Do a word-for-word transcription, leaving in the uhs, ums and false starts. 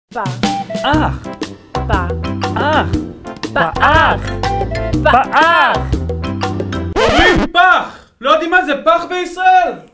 פח. אח. פח. אח. פח. פח. אומרים פח! לא יודעים מה זה פח בישראל?